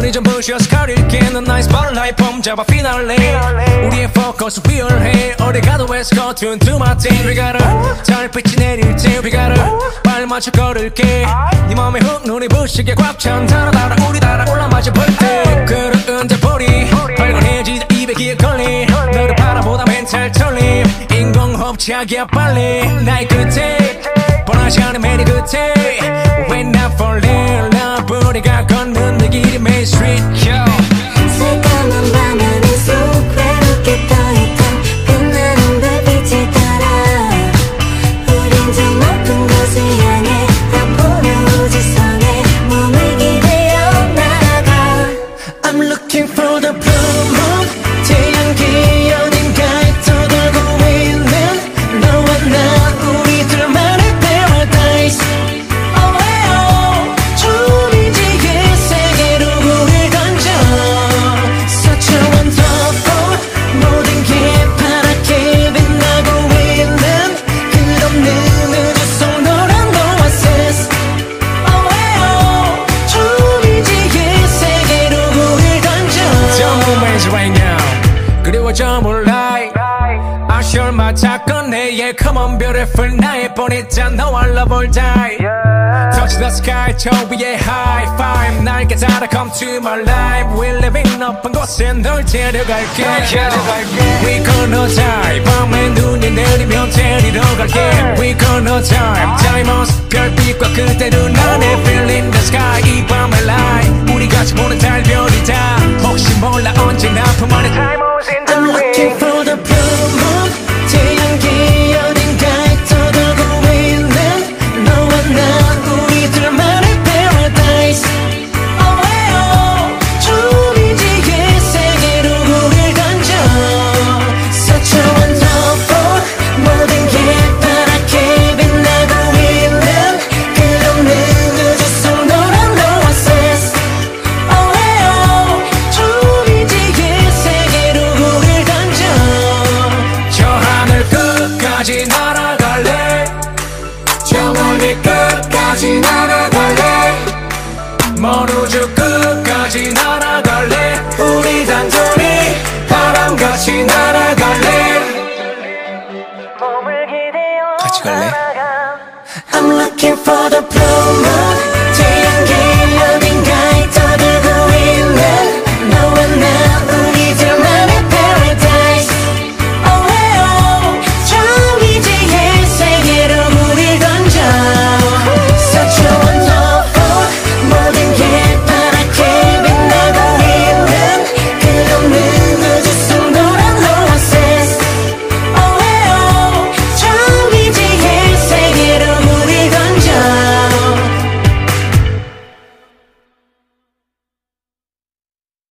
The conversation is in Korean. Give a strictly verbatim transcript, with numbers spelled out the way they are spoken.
눈이 좀 부셔서 가릴게 넌 나의 스포트라이트 폼 잡아 피날레 우리의 포커스 리얼해 어디 가도 웨스코 튠 to my team We gotta 달빛이 내릴 때 We gotta 발 맞춰 걸을게 네 맘에 훅 눈이 부시게 꽉 찬 달아 달아 우리 달아 올라맞아 볼때 그릇 은자 보리 발견해지다 입에 기에 걸리 너를 바라보다 멘탈 털림 인공호흡 자기야 빨리 나의 끝에 뻔하지 않은 매일 끝에 When I fall in love 우리가 걷는 내 길이 Main Street 새까만 밤하늘 속 외롭게 떠있던 빛나는 별빛을 따라 우린 저 높은 곳을 향해 앞으로 우주선에 몸을 기대어 나아가 I'm looking for the blue moon 태양계 어딘가에 떠돌고 있는 너와 나 우리들만의 paradise Oh oh 초미지의 세계로 우릴 던져 Such a wonderful 모든 게 파랗게 빛나고 있는 끝없는 우주 속 노란 oasis Oh oh 초미지의 세계로 우릴 던져 Don't move right now 그리워져 몰라 아쉬울 맞았건 내의 Come on beautiful 나의 뻔했잖아 너와 love all die Touch the sky 저 위에 high five 날개 달아 come to my life We living 높은 곳에 널 데려갈게 We gonna die 밤에 눈이 내리면 데리러 갈게 We gonna time Diamonds 별빛과 그대 눈 안에 Feeling the sky 이 밤의 light 우리 같이 보는 달별이다 혹시 몰라 언제나 품 안에 I'm looking for the blue moon 태양계 어딘가에 떠돌고 있는 너와 나 우리들만의 paradise Oh oh 초미지의 세계로 우릴 던져 Such a wonderful 모든 게 파랗게 빛나고 있는 끝없는 우주 속 노란 oasis Oh oh 초미지의 세계로 우릴 던져 저 하늘 끝까지 날아갈래 저 멀리 끝까지 날아갈래 먼 우주 끝까지 날아갈래 우리 단둘이 바람같이 날아갈래 같이 갈래? I'm looking for the blue moon